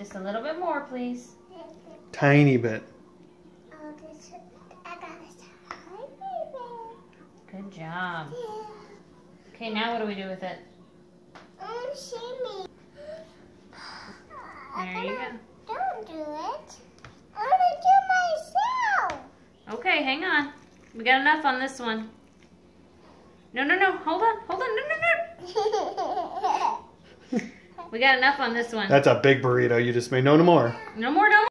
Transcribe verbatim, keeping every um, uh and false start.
Just a little bit more, please. Tiny bit. Oh, this, I got a tiny bit. Good job. Okay, now what do we do with it? Oh, see me. There you go. Don't do it. I'm gonna do myself. Okay, hang on. We got enough on this one. No, no, no. Hold on. Hold on. No, no, no. We got enough on this one. That's a big burrito you just made. No, no more. No more, no more.